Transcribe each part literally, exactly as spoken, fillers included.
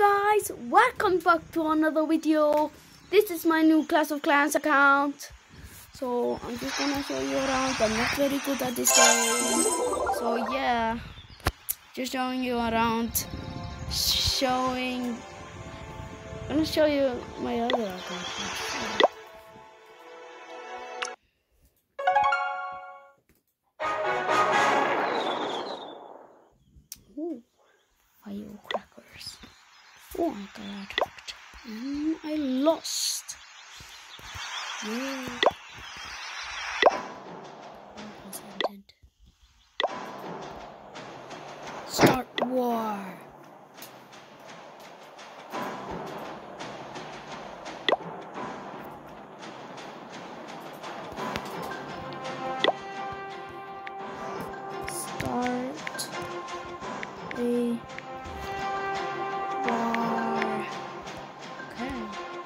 guys, welcome back to another video. This is my new Clash of Clans account. So I'm just gonna show you around. I'm not very good at this game. So yeah, just showing you around. Showing I'm gonna show you my other account. Ooh, firecrackers. Oh, I got attacked. And I lost. Yeah. Was ended. Start war. Start a war. Okay.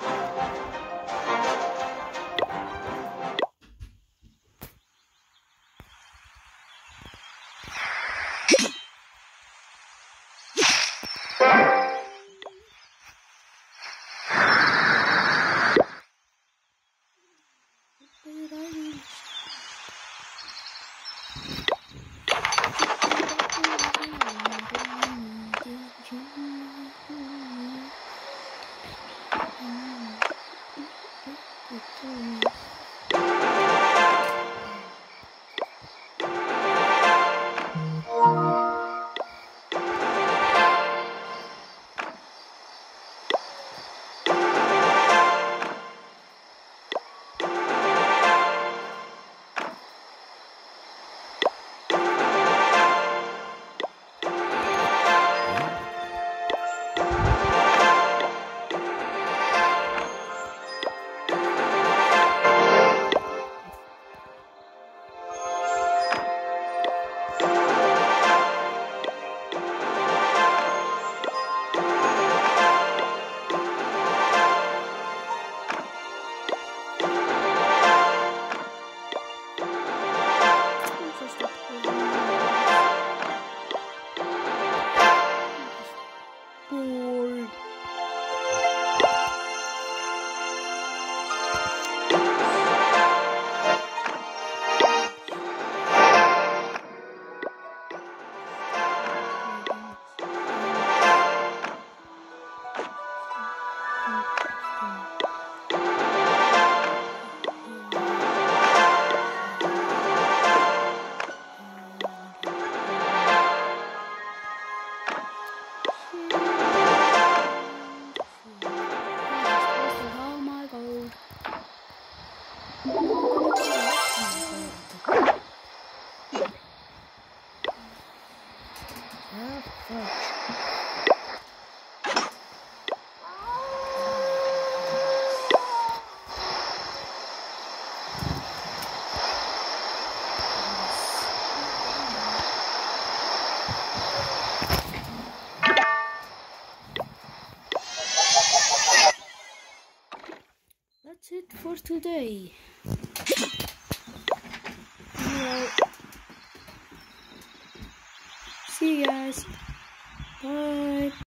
That's it for today. Well, see you guys. Bye.